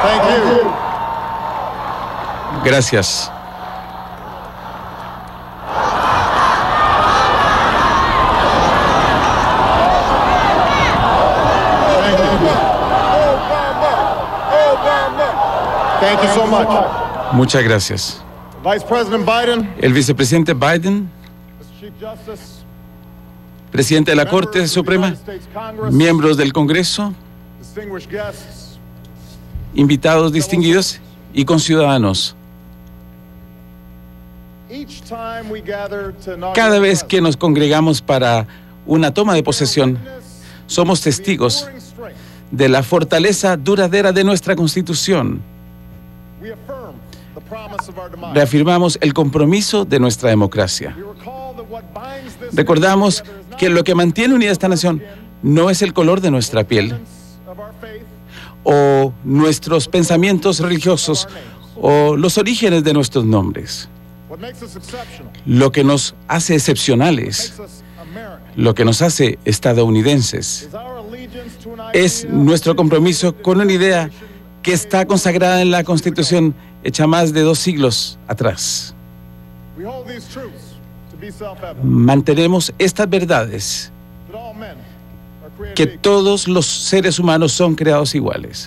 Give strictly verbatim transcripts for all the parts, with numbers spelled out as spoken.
Thank you. Gracias. Thank you so much. Muchas gracias. Vice President Biden, El vicepresidente Biden, Mister Chief Justice, presidente de la Corte Suprema, miembros del Congreso, distinguished guests, invitados distinguidos y conciudadanos. each time we gather to inaugurate Cada vez the que nos congregamos para una toma de posesión, president, somos the testigos enduring strength, de la fortaleza duradera de nuestra Constitución. we affirm the promise of our democracy. Reafirmamos el compromiso de nuestra democracia. We recall that what binds this Recordamos nation together is que not lo que mantiene unida esta nación no es el color de nuestra piel the of our faith, o nuestros pensamientos religiosos o los orígenes de nuestros nombres. what makes us exceptional, Lo que nos hace excepcionales, makes us American, lo que nos hace estadounidenses, is our allegiance to an es idea nuestro compromiso con una idea que está consagrada en la Constitución hecha más de dos siglos atrás. We hold these truths to be self-evident, Mantenemos estas verdades, that all men are created que equal, todos los seres humanos son creados iguales,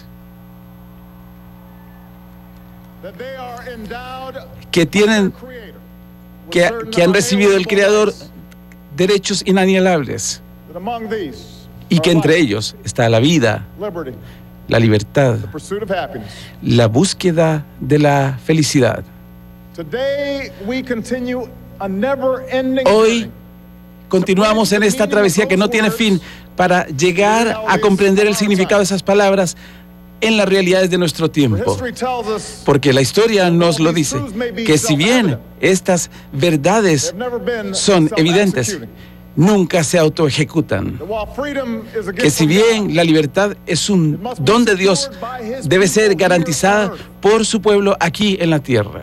that they are endowed que tienen, by their Creator with que, certain que han recibido del unalienable Creador rights, derechos inalienables that among these y que are entre life, ellos está la vida, liberty, la libertad, the pursuit of happiness. la búsqueda de la felicidad. Today we continue a never-ending Hoy journey continuamos en esta travesía que no tiene fin para llegar a comprender el significado de esas palabras en las realidades de nuestro for tiempo. history tells us Porque la historia nos lo dice, que si bien estas verdades they've never been son evidentes, self-executing. nunca se autoejecutan. That while freedom is a Que gift si from bien God, la libertad es un don de Dios, debe ser garantizada por su pueblo aquí en la tierra.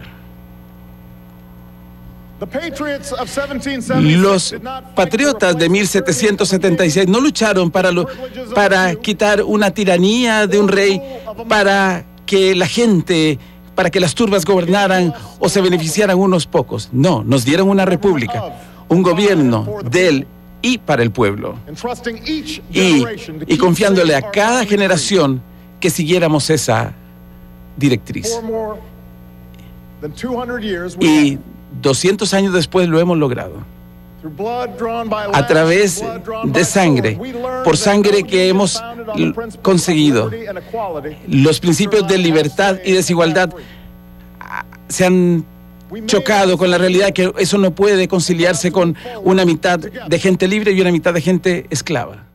the patriots of seventeen seventy-six Los did not fight to patriotas de replace mil setecientos setenta y seis no lucharon para, lo- para quitar una tiranía de un rey, para que la gente, para que las turbas gobernaran o se beneficiaran unos pocos. No, nos dieron una república, un gobierno del y para el pueblo. entrusting each Y, generation to y keep confiándole safe a our cada country generación que siguiéramos esa directriz. free. For more than two hundred years we Y have, doscientos años después lo hemos logrado. through blood drawn by A lash, través blood drawn de by sangre, sword, we learned por that sangre no que union hemos founded on the l- principles of conseguido. liberty and equality Los principios de survive libertad y unscathed desigualdad and free. se han We made chocado con la realidad que eso no puede conciliarse con una mitad de gente libre y una mitad de gente esclava.